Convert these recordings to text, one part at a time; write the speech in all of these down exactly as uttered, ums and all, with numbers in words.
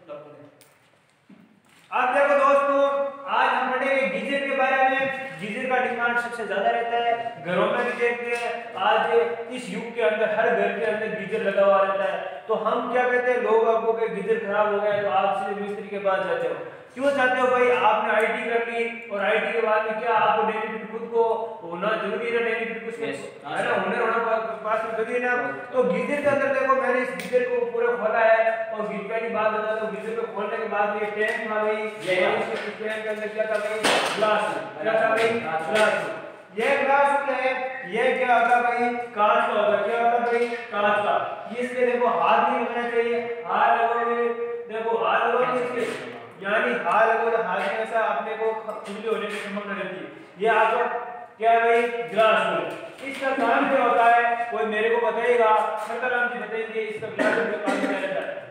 आप देखो दोस्तों, आज हम पढ़ेंगे गीजर के बारे में। गीजर का डिमांड सबसे ज्यादा रहता है, घरों में भी देखते हैं। आज इस युग के अंदर हर घर के अंदर गीजर लगा हुआ रहता है। तो हम क्या कहते हैं, लोग आपको के गीजर खराब हो गया तो आप सीधे मिस्त्री के पास जाते हो। क्यों जाते हो भाई? आपने आईटी कर ली और आईटी के बाद में क्या आपको बेनिफिट खुद को होना जरूरी है ना, बेनिफिट कुछ है ना, हुनर होना पास में जरूरी है ना। तो गीजर के अंदर देखो, मैंने इस गीजर को पूरा खोला है और गीजर पहली बात बता दो, गीजर को खोलने के बाद ये टैंक था भाई, ये इसके टैंक के अंदर क्या था भाई, ग्लास। क्या था भाई? ग्लास। ये ग्लास क्या है? ये क्या होता भाई? कांच का होता। क्या होता भाई? कांच का। इसके देखो हाथ नहीं लगाना चाहिए, हाथ लगोगे देखो, हाथ लगोगे इसके, यानी हाथ लगोगे हाथ में ऐसा अपने को खुजली होने की संभावना रहती है। ये आपको क्या है भाई? ग्लास है। इसका काम क्या होता है कोई मेरे को बताएगा? खरदाराम जी बताएंगे इसका ग्लास का काम क्या रहता है।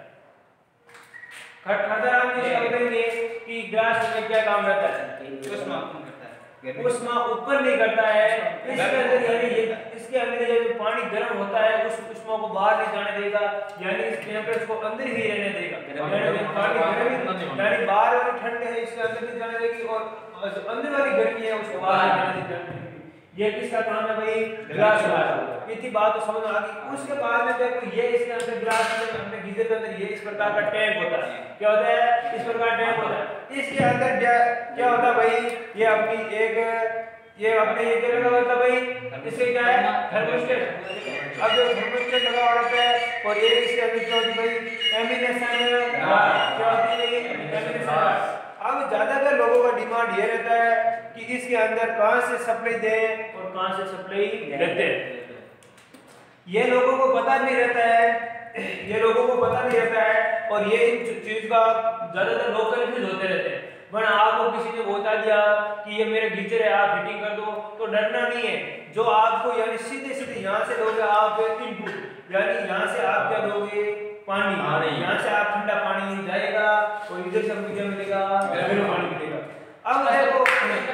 खरदाराम जी बताएंगे कि ग्लास में क्या काम रहता है। उष्मा उत्पन्न करता है, उष्मा उत्पन्न नहीं करता है। इसके अंदर यानी ये इसके अंदर जब पानी गर्म होता है उस उष्मा को बाहर नहीं जाने देगा, यानी इस टेंपरेचर को अंदर ही रहने देगा। यानी पानी गर्म यानी बाहर वाली ठंड है इसके अंदर नहीं जाने देगी और अंदर वाली गर्मी है उसको बाहर जाने देगी। ये किसका काम है भाई? ग्लास का। इतनी बात तो समझ आ गई। उसके बाद में देखो, ये इसके अंदर ग्लास में हमने गीजर के अंदर ये इस प्रकार का टैंक होता है। क्या होता है? इस प्रकार टैंक होता है। इसके अंदर क्या क्या होता है भाई? ये अपनी एक ये अपने ये क्या लगा होता है भाई? इससे क्या है? थर्मोस्टेट। अब जो थर्मोस्टेट लगा हुआ रहता है और ये इसके अंदर क्या होती है भाई? एमिनेशन। क्या होती है? एमिनेशन। अब ज्यादातर लोगों का डिमांड ये रहता है कि इसके अंदर कहां से सप्लाई दें और कहां से सप्लाई लेते हैं। ये लोगों को पता नहीं रहता है, ये लोगों को पता नहीं रहता है और ये चीज का ज्यादातर लोग कंफ्यूज होते रहते हैं। वरना आपको किसी ने बता दिया कि ये मेरे गीजर है आप फिटिंग कर दो, तो डरना नहीं है। जो आपको यानी सीधे सीधे यहाँ से दोगे आप इनपुट, यानी यहाँ से आप क्या दोगे? पानी। यहाँ से आप ठंडा पानी जाएगा और इधर से मुझे मिलेगा गर्म पानी मिलेगा। अब देखो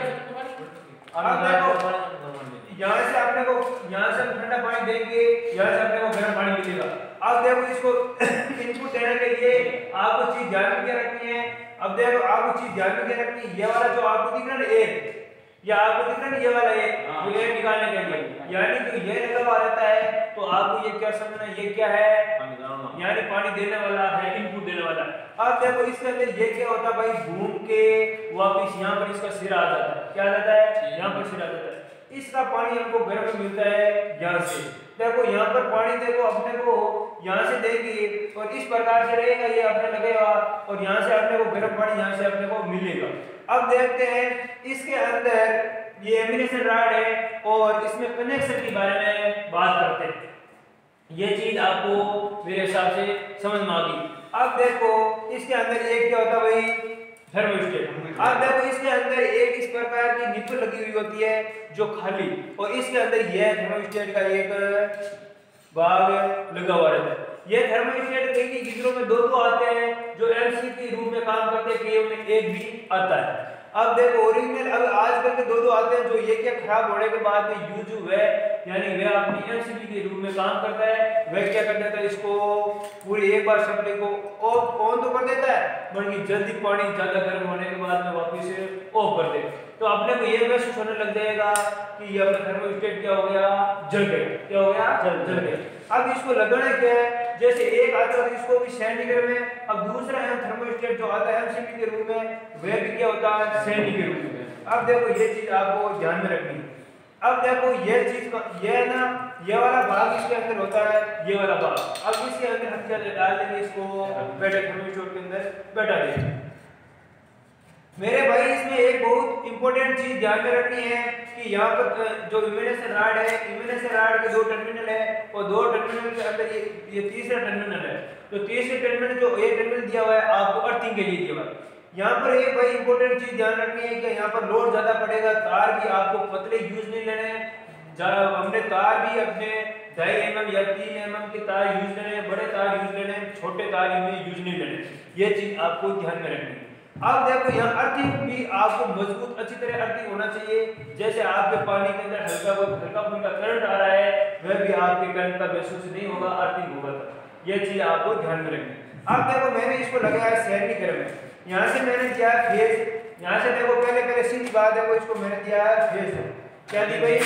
अब देखो यहाँ से आपने को यहाँ से हम ठंडा पानी देंगे, यहाँ से आपने को गर्म पानी मिलेगा। अब देखो इसको इनपुट देने के लिए आपको चीज ध्यान में क्या रखनी है। अब देखो आपको चीज ध्यान में क्या रखनी है, ये वाला जो आपको दिख रहा है ना एक, या आपको दिख रहा है ये वाला एक, जो एक निकालने के लिए यानी जो ये लगा हुआ रहता है तो आपको ये क्या समझना, ये क्या है? यानी पानी देने वाला है, इनपुट देने वाला है। अब देखो इसके अंदर ये क्या होता है भाई? घूम के वापस यहाँ पर इसका सिरा आ जाता है। क्या आ जाता है? यहाँ पर सिरा आ जाता है। इसका पानी हमको गर्म मिलता है यहाँ से। देखो यहाँ पर पानी देखो अपने को यहाँ से देगी और इस प्रकार से रहेगा, ये अपने लगेगा और यहाँ से अपने को गर्म पानी यहाँ से अपने को मिलेगा। अब देखते हैं इसके अंदर ये एमिनेशन रॉड है और इसमें कनेक्शन के बारे में बात करते हैं। ये चीज आपको मेरे हिसाब से समझ में आ गई। अब देखो इसके अंदर एक क्या होता है भाई? थर्मोस्टेट। अब देखो इसके अंदर एक इस प्रकार की निप्पल लगी हुई होती है जो खाली, और इसके अंदर यह थर्मोस्टेट का एक भाग लगा हुआ रहता है। ये थर्मोस्टेट कई गीजरों में दो दो आते हैं जो एमसी के रूप में काम करते हैं, कई में एक भी आता है। अब देखो ओरिजिनल अब आजकल के दो दो आते हैं जो ये क्या खराब होने के बाद में यूज हुए, यानी वह अपनी एमसीबी के रूप में काम करता है। वह क्या कर देता है? इसको पूरी एक बार सप्लाई को ऑफ ऑन तो कर देता है, बल्कि जल्दी पानी ज्यादा गर्म होने के बाद में वापस से ऑफ कर देगा। तो अपने को ये महसूस होने लग जाएगा कि ये अपना थर्मोस्टेट क्या हो गया? जल गया। क्या हो गया? जल जल गया। अब इसको लगाना क्या है? जैसे एक आता है इसको भी सैनिक में, अब दूसरा है थर्मोस्टेट जो आता है एमसीबी के रूप में, वह भी क्या होता है? सैनिक के रूप में। अब देखो ये चीज आपको ध्यान में रखनी है। अब देखो ये चीज का ये ना ये वाला भाग इसके अंदर होता है, ये वाला भाग। अब इसके अंदर हम क्या डाल देंगे? इसको बैठे थर्मोस्टेट के अंदर बैठा देंगे। मेरे भाई इसमें एक बहुत इंपॉर्टेंट चीज ध्यान में रखनी है कि यहाँ पर जो इम्यूनेशन रॉड है, इम्यूनेशन रॉड के दो टर्मिनल है और दो टर्मिनल के अंदर ये ये तीसरा टर्मिनल है। तो तीसरे टर्मिनल जो एक टर्मिनल दिया हुआ है आपको अर्थिंग के लिए दिया हुआ है। यहाँ पर एक भाई इंपॉर्टेंट चीज ध्यान रखनी है कि यहाँ पर लोड ज्यादा पड़ेगा, तार भी आपको पतले यूज नहीं लेने हैं। हमने तार भी अपने ढाई एम एम या तीन एम एम के तार यूज लेने, बड़े तार यूज लेने, छोटे तार यूज नहीं लेने। ये चीज आपको ध्यान में रखनी है। अब देखो यहाँ अर्थिंग भी आपको मजबूत अच्छी तरह अर्थिंग होना चाहिए। जैसे आपके पानी के अंदर हल्का हल्का फुल्का करंट आ रहा है, वह भी आपके करंट का महसूस नहीं होगा, अर्थिंग होगा। ये चीज आपको ध्यान में रखनी है। अब देखो मैंने इसको लगाया सैनी गर्म में, यहाँ से मैंने दिया फेस, यहाँ से देखो पहले पहले सीधी बात है वो इसको मैंने दिया फेस, क्या दी भाई,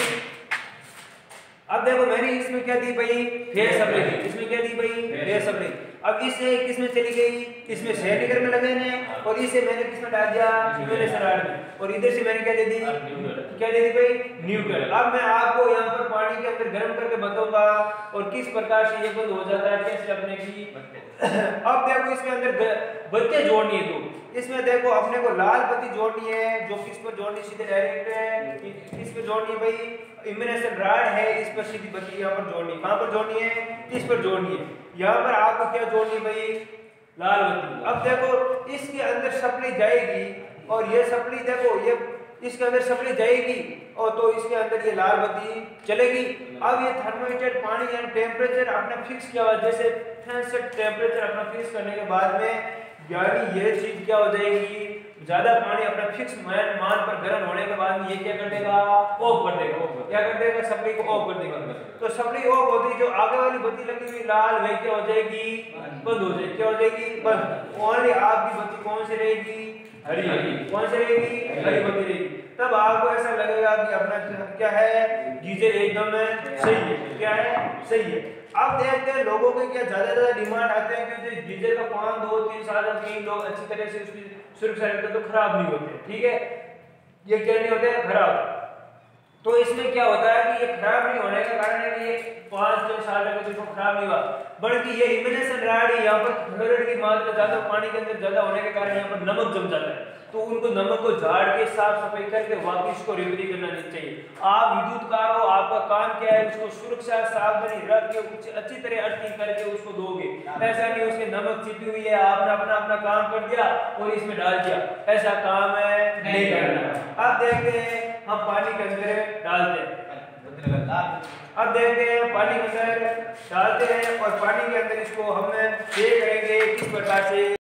अब देखो मैंने इसमें क्या दी भाई फेस सप्लाई दी, इसमें क्या दी भाई फेस सप्लाई। अब इससे किसमें चली गई, इसमें सैनिकर में लगे ने, और इसे मैंने किसमें डाल दिया न्यूट्रल में, और इधर से मैंने क्या दे दी क्या दे दी भाई न्यूट्रल। अब मैं आपको यहाँ पर पानी के अंदर गर्म करके बताऊंगा और किस प्रकार से ये बंद हो जाता है, कैसे अपने की। अब देखो इसके अंदर बत्ती जोड़नी है, तो इसमें देखो अपने को लाल बत्ती जोड़नी है, जो किस पर जोड़नी सीधे डायरेक्ट है, किस पर जोड़नी है भाई इम्यूनेशन रॉड है, इस पर सीधी बत्ती यहाँ पर जोड़नी है, कहाँ पर जोड़नी है इस पर जोड़नी है, यहाँ पर आपको क्या जोड़नी है भाई लाल बत्ती। अब देखो इसके अंदर सप्लाई जाएगी और ये सप्लाई देखो ये इसके अंदर सप्लाई जाएगी और तो इसके अंदर ये लाल बत्ती चलेगी। अब ये थर्मोमीटर पानी यानी टेम्परेचर अपना फिक्स किया हुआ, जैसे पैंसठ टेम्परेचर अपना फिक्स करने के बाद में यानी ये चीज क्या हो जाएगी, ज्यादा पानी अपना फिक्स मान पर गर्म होने के बाद में ये क्या कर देगा ऑफ कर देगा, क्या कर देगा सप्लाई को ऑफ कर देगा। तो सप्लाई ऑफ होती जो आगे वाली बत्ती लगी हुई लाल वह क्या हो जाएगी बंद हो जाएगी, क्या हो जाएगी बंद। ओनली आपकी बत्ती कौन सी रहेगी हरी, कौन सी रहेगी हरी बत्ती रहेगी। तब आपको ऐसा लगेगा कि अपना क्या है गीजर एकदम सही है, क्या है सही है। अब देखते हैं लोगों के क्या ज्यादा ज्यादा डिमांड आते हैं कि गीजर का पाँच दो तीन साल तीन लोग अच्छी तरह से उसकी सुरक्षा रखते तो खराब नहीं होते, ठीक है ये क्या नहीं होते खराब। तो इसमें क्या होता है कि ये खराब नहीं होने का कारण है कि ये पाँच छह साल तक तो इसको खराब नहीं हुआ, बल्कि ये इम्यूनेशन रॉड है, यहाँ पर क्लोराइड की मात्रा ज्यादा पानी के अंदर ज्यादा होने के कारण यहाँ पर नमक जम जाता है, तो उनको नमक को झाड़ के साफ सफाई करके वापस इसको रिपेयरिंग करना नहीं चाहिए। आप विद्युत कार हो, आपका काम क्या है उसको सुरक्षा सावधानी रख के अच्छी तरह अर्थिंग करके उसको दोगे, ऐसा नहीं उसके नमक चिपी हुई है आपने अपना अपना काम कर दिया और इसमें डाल दिया, ऐसा काम है नहीं करना। अब देखते हैं हम पानी के अंदर डालते हैं, अब देखते हैं पानी के अंदर डालते हैं और पानी के अंदर इसको हम चेक करेंगे किस प्रकार से